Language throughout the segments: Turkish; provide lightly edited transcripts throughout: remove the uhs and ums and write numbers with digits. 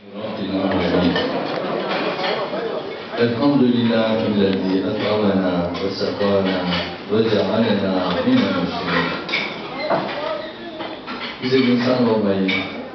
Elhamdülillahi'llezî et'amena ve sekâna ve cealena minel muslimin. Bize insan olmayı,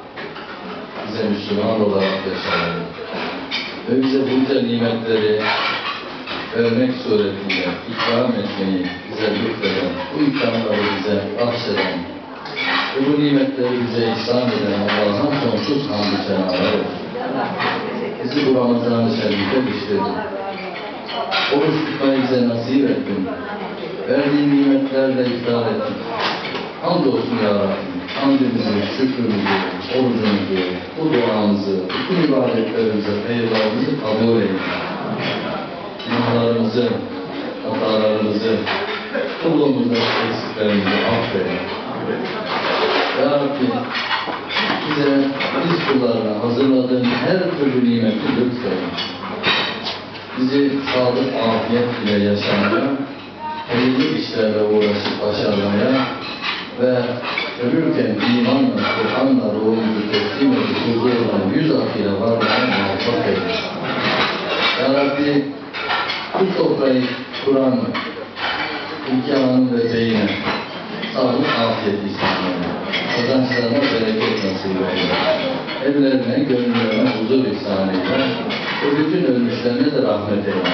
bize Müslüman olarak yaşamayı ve bize bu güzel nimetleri vermek suretiyle ikram etmeyi bize lütfeden, bu ikramları bize bahşeden ve bu nimetleri bize ihsan eden Allah'ın sonsuz hamdü senalar olsun. Bizi bu Ramazan-ı Şerif'e düşürdün. Oruç tutmayı bize nasip ettin. Verdiğin nimetlerle iftar ettin. Hamdolsun ya Rabbi. Hamdimizi, şükrümüzü, orucumuzu, bu duamızı, bütün ibadetlerimizi, hayırlarımızı kabul eyle. Günahlarımızı, hatalarımızı, kulluğumuzdaki eksiklerimizi affeyle. Ya Rabbi, bize, biz kullarına hazırladığın her türlü nimeti lütfeyle. Bizi sağlık, afiyet ile yaşamaya, hayırlı işlerle uğraşıp başarmaya ve ölürken imanla, Kur'an'la ruhumuzu teslim edip huzuruna yüz akıyla varmaya muvaffak eyle. Ya Rabbi, bu sofrayı Kur'an, imkanı ve beyine, sağlık, afiyet ihsanlarına, kazançlarına bereket nasip eyle. Evlerine, gönüllerine huzur ihsan eyle. Ve bütün ölmüşlerine de rahmet eyle.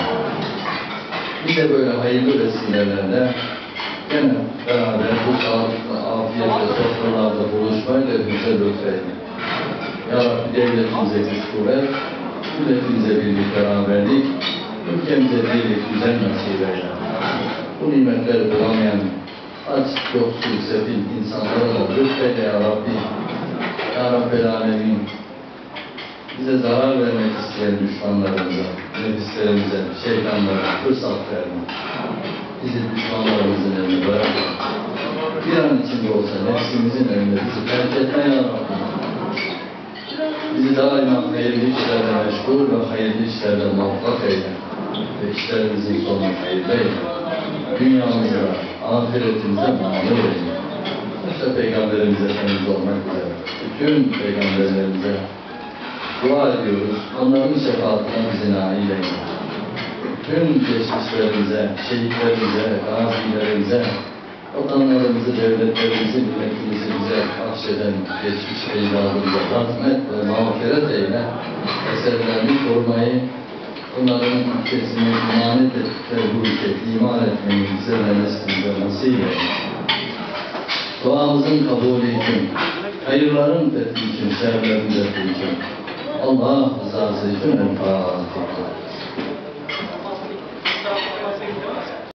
Bize böyle hayırlı vesilelerle gene beraber bu sağlıklı, afiyetle, sofralarda buluşmayla bize lütfeyle. Ya Rabbi, devletimize güç kuvvet, milletimize birlik, beraberlik, ülkemize birlik, güzel nasip eyle. Bu nimetleri bulamayan aç, yoksul, sefil insanlara da lütfeyle ya Rabbi. Ya Rabbel Alemin, bize zarar vermek isteyen düşmanlarımıza, nefislerimize, şeytanlara fırsat verme. Bizi düşmanlarımızın eline bırakma. Bir an içinde olsa nefsimizin önünde bizi terk etme ya Rabbi. Bizi daima hayırlı işlerle meşgul ve hayırlı işlerle muvaffak eyle. Ve işlerimizin sonunu hayırlı eyle. Dünyamıza, ahiretimize mamur eyle. İşte Peygamberimize temiz olmak üzere, bütün peygamberlerimize dua ediyoruz. Onların şefaatine bizi nail eyle. Bütün geçmişlerimize, şehitlerimize, gazilerimize, vatanlarımızı, devletlerimizi, milletimizi bize bahşeden geçmiş ecdadımıza rahmet ve mağfiret eyle. Eserlerini korumayı, onların ülkesini emanet ettikleri bu ülke iman etmeyi bize ve neslimize nasip eyle. Duamızın kabulü için, hayırların fethi için, şerlerin defi için, Allah rızası için el Fatiha.